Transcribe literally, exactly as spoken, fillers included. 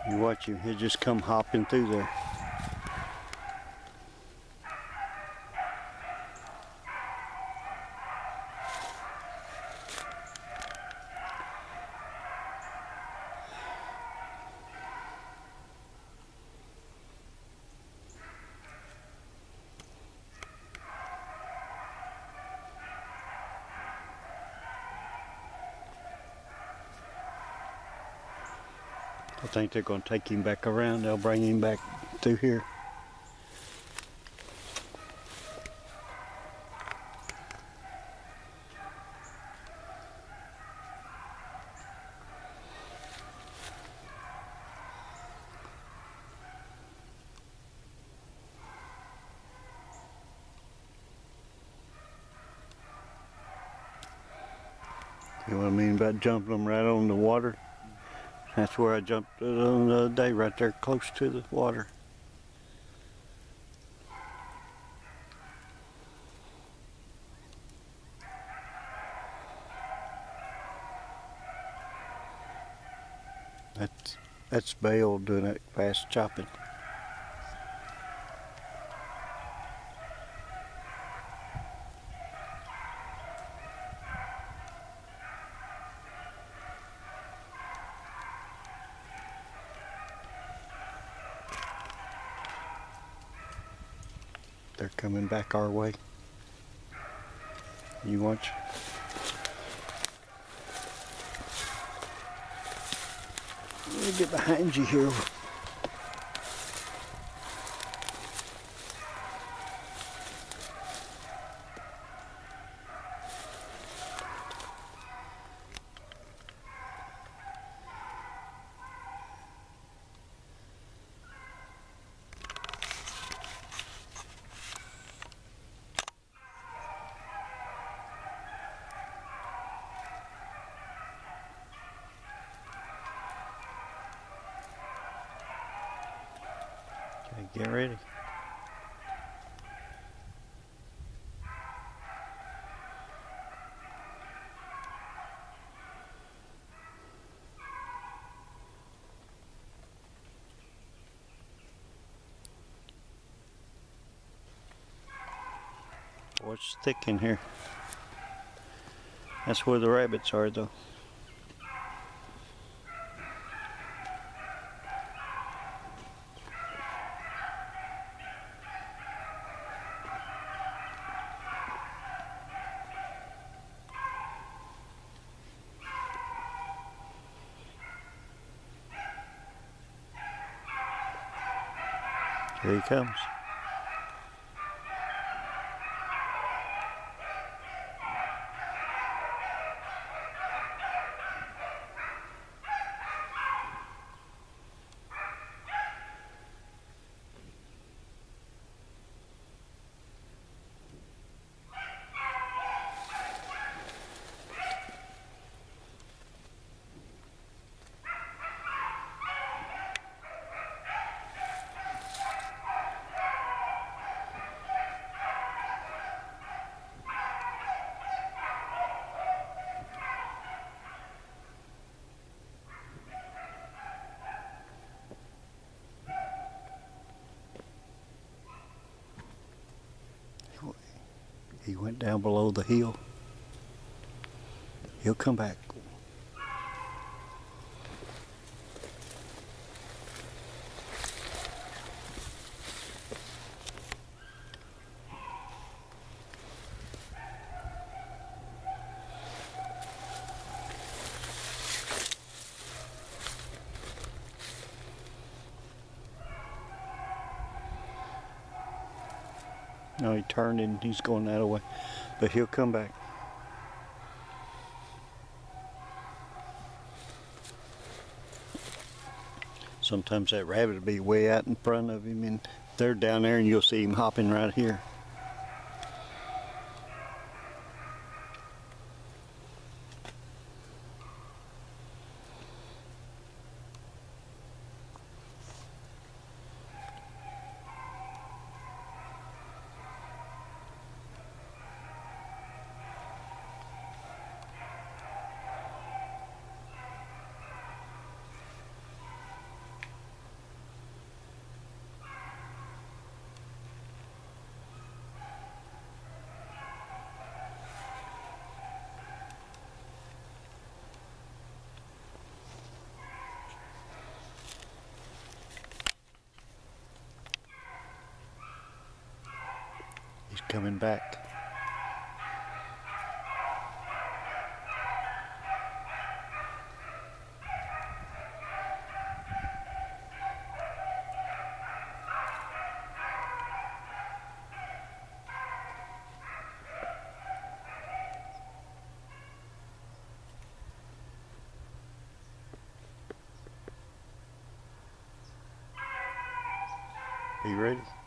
You watch him, he'll just come hopping through there. I think they're going to take him back around. They'll bring him back through here. You know what I mean about jumping them right on the water? That's where I jumped on the other day, right there close to the water. That's, that's Bale doing that fast chopping. They're coming back our way. You watch. Let me get behind you here. Okay, get ready. Oh, it's thick in here. That's where the rabbits are, though. Here he comes. He went down below the hill. He'll come back. No, he turned and he's going that way, but he'll come back. Sometimes that rabbit will be way out in front of him, and they're down there, and you'll see him hopping right here. coming back. Are you ready?